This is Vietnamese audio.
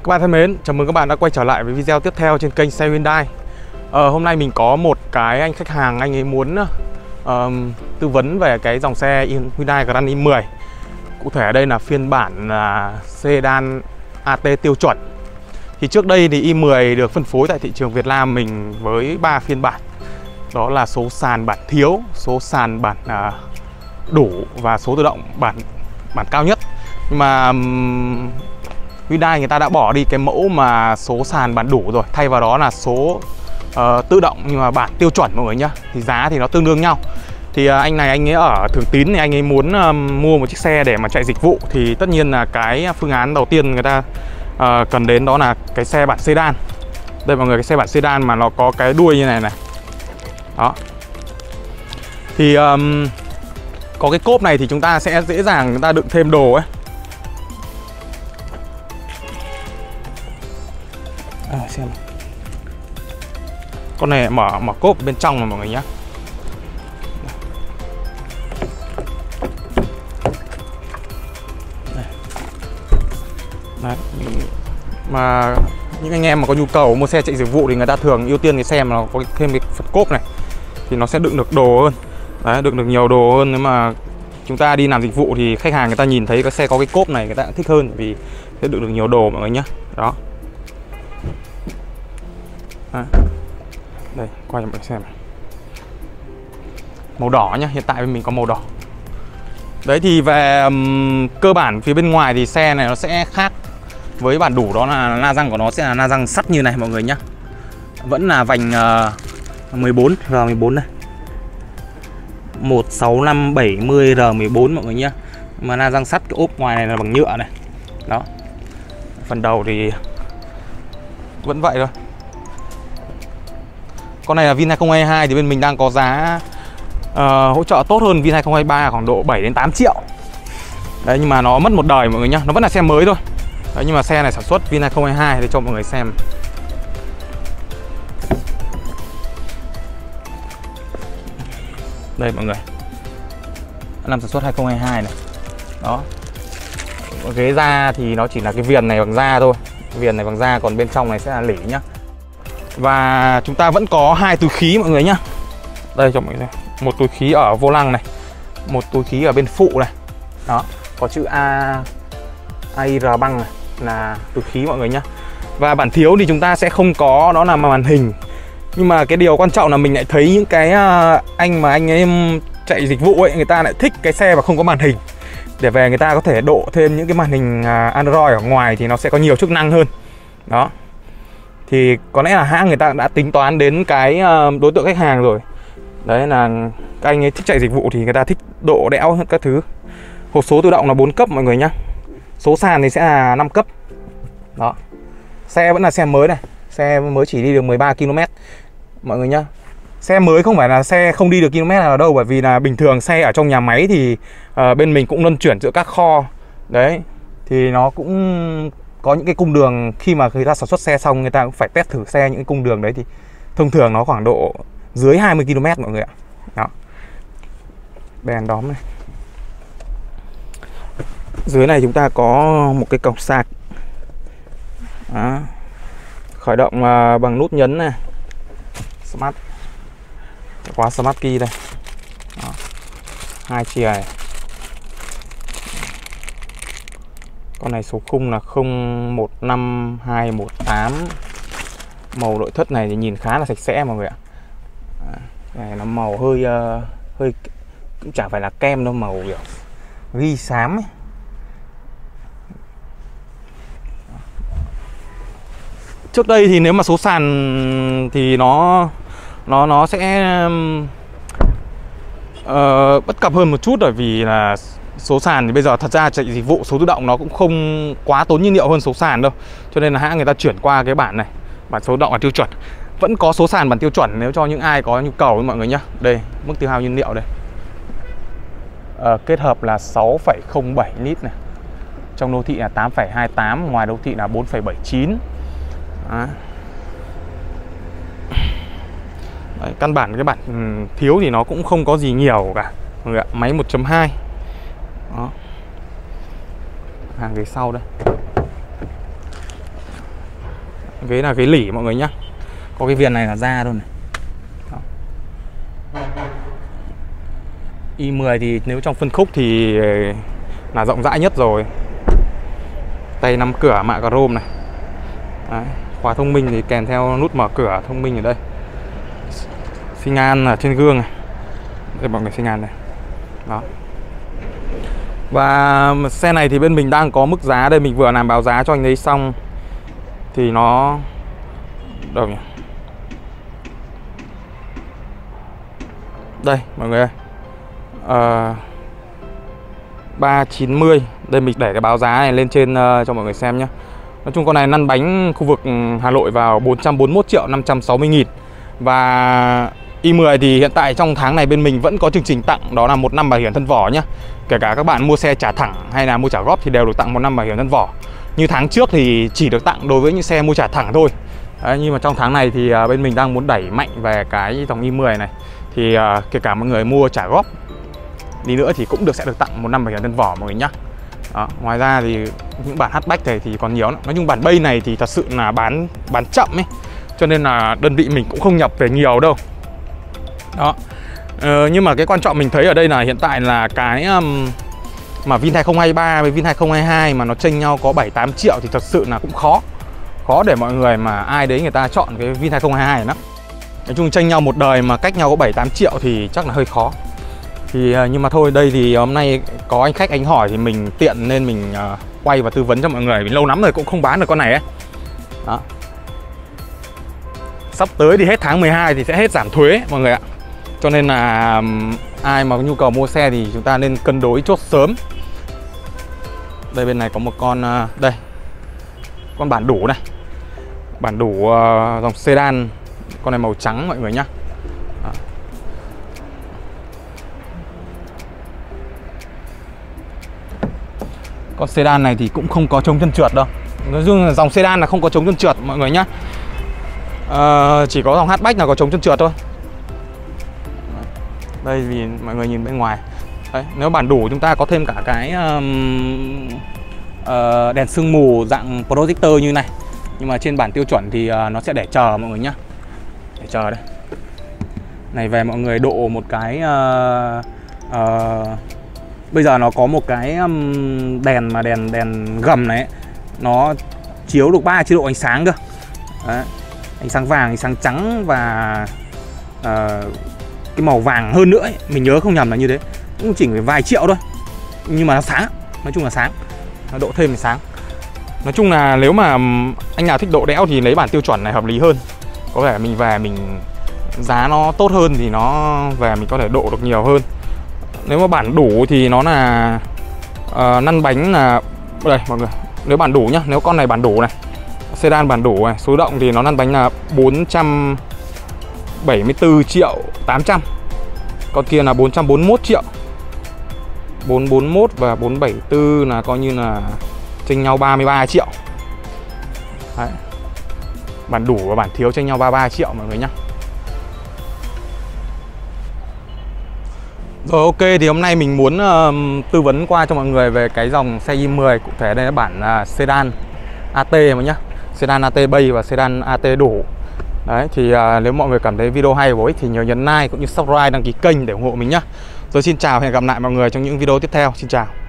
Các bạn thân mến, chào mừng các bạn đã quay trở lại với video tiếp theo trên kênh xe Hyundai. Hôm nay mình có một cái anh khách hàng, anh ấy muốn tư vấn về cái dòng xe Hyundai Grand i10. Cụ thể ở đây là phiên bản sedan AT tiêu chuẩn. Thì trước đây thì i10 được phân phối tại thị trường Việt Nam mình với 3 phiên bản. Đó là số sàn bản thiếu, số sàn bản đủ và số tự động bản cao nhất. Nhưng mà Hyundai người ta đã bỏ đi cái mẫu mà số sàn bản đủ rồi, thay vào đó là số tự động nhưng mà bản tiêu chuẩn mọi người nhá. Thì giá thì nó tương đương nhau. Thì anh này anh ấy ở Thường Tín thì anh ấy muốn mua một chiếc xe để mà chạy dịch vụ. Thì tất nhiên là cái phương án đầu tiên người ta cần đến đó là cái xe bản sedan. Đây mọi người, cái xe bản sedan mà nó có cái đuôi như này này. Đó. Thì có cái cốp này thì chúng ta sẽ dễ dàng chúng ta đựng thêm đồ ấy. Xem con này mở cốp bên trong mà mọi người nhé. Đấy. Mà những anh em mà có nhu cầu mua xe chạy dịch vụ thì người ta thường ưu tiên cái xe mà nó có thêm cái phần cốp này, thì nó sẽ đựng được đồ hơn. Đấy, đựng được nhiều đồ hơn. Nếu mà chúng ta đi làm dịch vụ thì khách hàng người ta nhìn thấy cái xe có cái cốp này người ta cũng thích hơn, vì sẽ đựng được nhiều đồ mọi người nhé. Đó. Đây, quay cho mọi người xem. Màu đỏ nhá, hiện tại bên mình có màu đỏ. Đấy thì về cơ bản phía bên ngoài thì xe này nó sẽ khác với bản đủ, đó là la răng của nó sẽ là la răng sắt như này mọi người nhá. Vẫn là vành 14 R14 này. 16570 R14 mọi người nhá. Mà la răng sắt, cái ốp ngoài này là bằng nhựa này. Đó. Phần đầu thì vẫn vậy thôi. Con này là VIN 2022 thì bên mình đang có giá hỗ trợ tốt hơn VIN 2023 khoảng độ 7 đến 8 triệu. Đấy, nhưng mà nó mất một đời mọi người nhá. Nó vẫn là xe mới thôi. Đấy, nhưng mà xe này sản xuất VIN 2022 để cho mọi người xem. Đây mọi người, năm sản xuất 2022 này. Đó. Ghế da thì nó chỉ là cái viền này bằng da thôi. Viền này bằng da, còn bên trong này sẽ là lỉ nhá. Và chúng ta vẫn có 2 túi khí mọi người nhá. Đây cho mọi người xem. Một túi khí ở vô lăng này, một túi khí ở bên phụ này. Đó, có chữ AIR băng này là túi khí mọi người nhá. Và bản thiếu thì chúng ta sẽ không có, đó là màn hình. Nhưng mà cái điều quan trọng là mình lại thấy những cái anh mà anh ấy chạy dịch vụ ấy, người ta lại thích cái xe mà không có màn hình, để về người ta có thể độ thêm những cái màn hình Android ở ngoài thì nó sẽ có nhiều chức năng hơn. Đó. Thì có lẽ là hãng người ta đã tính toán đến cái đối tượng khách hàng rồi. Đấy là các anh ấy thích chạy dịch vụ thì người ta thích độ đẽo các thứ. Hộp số tự động là 4 cấp mọi người nhá. Số sàn thì sẽ là 5 cấp. Đó. Xe vẫn là xe mới này. Xe mới chỉ đi được 13 km mọi người nhá. Xe mới không phải là xe không đi được km nào đâu, bởi vì là bình thường xe ở trong nhà máy thì bên mình cũng luân chuyển giữa các kho. Đấy. Thì nó cũng có những cái cung đường, khi mà người ta sản xuất xe xong người ta cũng phải test thử xe những cái cung đường đấy, thì thông thường nó khoảng độ dưới 20 km mọi người ạ. Đó. Đèn đóm này. Dưới này chúng ta có một cái cổng sạc. Đó. Khởi động bằng nút nhấn này. Smart. Khóa Smart Key đây. Đó. 2 chìa này. Con này số khung là 015218. Màu nội thất này thì nhìn khá là sạch sẽ mọi người ạ. Này nó màu hơi cũng chả phải là kem đâu, màu kiểu ghi xám ấy. Trước đây thì nếu mà số sàn thì nó sẽ bất cập hơn một chút, bởi vì là số sàn thì bây giờ thật ra chạy dịch vụ số tự động nó cũng không quá tốn nhiên liệu hơn số sàn đâu. Cho nên là hãng người ta chuyển qua cái bản này, bản số tự động là tiêu chuẩn. Vẫn có số sàn bản tiêu chuẩn nếu cho những ai có nhu cầu với mọi người nhá. Đây, mức tiêu hao nhiên liệu đây. Kết hợp là 6,07 lít này. Trong đô thị là 8,28, ngoài đô thị là 4,79. Đấy, căn bản cái bản thiếu thì nó cũng không có gì nhiều cả mọi người ạ. Máy 1.2. Đó. Hàng ghế sau đây. Ghế là ghế lỉ mọi người nhá. Có cái viền này là da luôn này. Đó. i10 thì nếu trong phân khúc thì là rộng rãi nhất rồi. Tay nắm cửa mạ chrome này. Đấy. Khóa thông minh thì kèm theo nút mở cửa thông minh ở đây. Xi nhan ở trên gương này. Đây mọi người, xi nhan này. Đó. Và xe này thì bên mình đang có mức giá đây, mình vừa làm báo giá cho anh ấy xong. Thì nó đâu nhỉ? Đây mọi người ơi, 390. Đây mình để cái báo giá này lên trên cho mọi người xem nhé. Nói chung con này lăn bánh khu vực Hà Nội vào 441.560.000. Và i10 thì hiện tại trong tháng này bên mình vẫn có chương trình tặng, đó là 1 năm bảo hiểm thân vỏ nhé. Kể cả các bạn mua xe trả thẳng hay là mua trả góp thì đều được tặng 1 năm bảo hiểm thân vỏ. Như tháng trước thì chỉ được tặng đối với những xe mua trả thẳng thôi. Đấy, nhưng mà trong tháng này thì bên mình đang muốn đẩy mạnh về cái dòng i10 này. Thì kể cả mọi người mua trả góp đi nữa thì cũng sẽ được tặng 1 năm bảo hiểm thân vỏ mọi người nhé. Đó. Ngoài ra thì những bản hatchback này thì còn nhiều lắm. Nói chung bản bay này thì thật sự là bán chậm ấy, cho nên là đơn vị mình cũng không nhập về nhiều đâu. Đó. Nhưng mà cái quan trọng mình thấy ở đây là hiện tại là cái mà Vin 2023 với Vin 2022 mà nó chênh nhau có 7-8 triệu thì thật sự là cũng khó để mọi người mà ai đấy người ta chọn cái Vin 2022 này lắm. Nói chung chênh nhau một đời mà cách nhau có 7-8 triệu thì chắc là hơi khó. Thì nhưng mà thôi, đây thì hôm nay có anh khách anh hỏi thì mình tiện nên mình quay và tư vấn cho mọi người. Vì lâu lắm rồi cũng không bán được con này ấy. Đó. Sắp tới thì hết tháng 12 thì sẽ hết giảm thuế mọi người ạ. Cho nên là ai mà có nhu cầu mua xe thì chúng ta nên cân đối chốt sớm. Đây bên này có một con đây. Con bản đủ này. Bản đủ dòng sedan. Con này màu trắng mọi người nhá. Đó. Con sedan này thì cũng không có chống chân trượt đâu. Nói chung là dòng sedan là không có chống chân trượt mọi người nhá. Chỉ có dòng hatchback là có chống chân trượt thôi. Đây vì mọi người nhìn bên ngoài. Đấy, nếu bản đủ chúng ta có thêm cả cái đèn sương mù dạng projector như này. Nhưng mà trên bản tiêu chuẩn thì nó sẽ để chờ mọi người nhá. Để chờ đây. Này về mọi người độ một cái bây giờ nó có một cái đèn mà đèn gầm này ấy, nó chiếu được 3 chế độ ánh sáng cơ. Đấy. Ánh sáng vàng, ánh sáng trắng và cái màu vàng hơn nữa ấy. Mình nhớ không nhầm là như thế. Cũng chỉ vài triệu thôi. Nhưng mà nó sáng. Nói chung là sáng. Nó độ thêm thì sáng. Nói chung là nếu mà anh nào thích độ đẽo thì lấy bản tiêu chuẩn này hợp lý hơn. Có vẻ mình về mình giá nó tốt hơn thì nó về mình có thể độ được nhiều hơn. Nếu mà bản đủ thì nó là năn bánh là đây mọi người. Nếu bản đủ nhá, nếu con này bản đủ này, sedan bản đủ này, số động thì nó năn bánh là 474.800.000. Con kia là 441 triệu. 441 và 474 là coi như là chênh nhau 33 triệu. Đấy. Bản đủ và bản thiếu chênh nhau 33 triệu mọi người nhá. Rồi ok, thì hôm nay mình muốn tư vấn qua cho mọi người về cái dòng xe i10. Cụ thể đây là bản sedan AT mà nhá. Sedan AT Bay và sedan AT đủ. Đấy, thì nếu mọi người cảm thấy video hay bổ ích thì nhớ nhấn like cũng như subscribe, đăng ký kênh để ủng hộ mình nhá. Rồi xin chào, hẹn gặp lại mọi người trong những video tiếp theo. Xin chào.